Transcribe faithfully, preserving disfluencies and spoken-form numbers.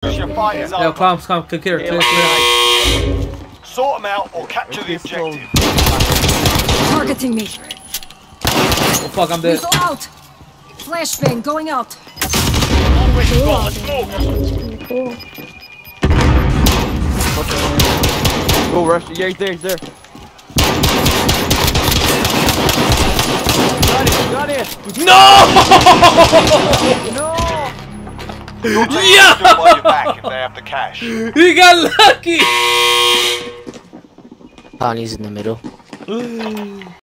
Focus your fighters Yeah, over. calm, calm, clear, clear, clear, clear. Sort them out or capture the objective. Targeting me. Oh fuck, I'm dead. Lethal out. Flashbang going out. Go rush. Yeah, he's there, he's there. Got it, got it. No! No! Yeah! Still on your back if they have the cash. He got lucky! Bonnie's in the middle.